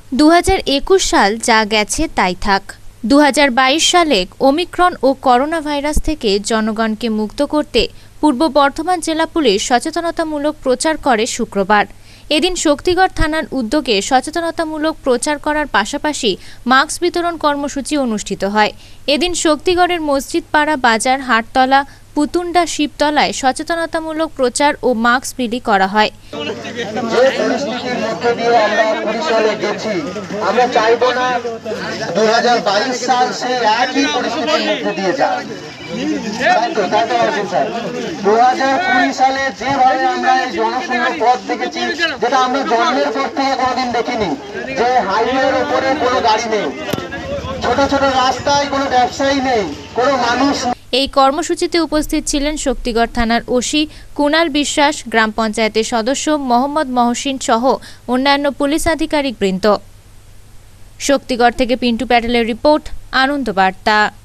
2021 সাল যা গেছে তাই থাক। 2022 সালে ওমিক্রন ও করোনা ভাইরাস থেকে জনগণকে মুক্ত করতে পূর্ব বর্ধমান জেলা পুলিশ সচেতনতামূলক প্রচার করে শুক্রবার। এদিন শক্তিগড় থানার উদ্যোগে সচেতনতামূলক প্রচার করার পাশাপাশি মাস্ক বিতরণ কর্মসূচি অনুষ্ঠিত হয়। এদিন শক্তিগড়ের মসজিদ পাড়া বাজার হাটতলা পুতুন্ডা শিবতলায় সচেতনতামূলক প্রচার ও মাস্ক বিলি করা হয়। আমরা চাইব না 2022 সাল সেই একই পরিস্থিতির মধ্যে দিয়ে যায়। 2020 সালে যেভাবে আমরা এই জনশূন্য পথ দেখেছি, যেটা আমরা জন্মের পর থেকে কোনোদিন দেখিনি, যে হাইওয়ের উপরে কোনো গাড়ি নেই, ছোট ছোট রাস্তায় কোনো ব্যবসায়ী নেই, কোনো মানুষ। এই কর্মসূচিতে উপস্থিত ছিলেন শক্তিগড় থানার ওসি কুনাল বিশ্বাস, গ্রাম পঞ্চায়েতের সদস্য মোহাম্মদ মহসিন সহ অন্যান্য পুলিশ আধিকারিক বৃন্দ। শক্তিগড় থেকে পিন্টু প্যাটেলের রিপোর্ট, আনন্দ বার্তা।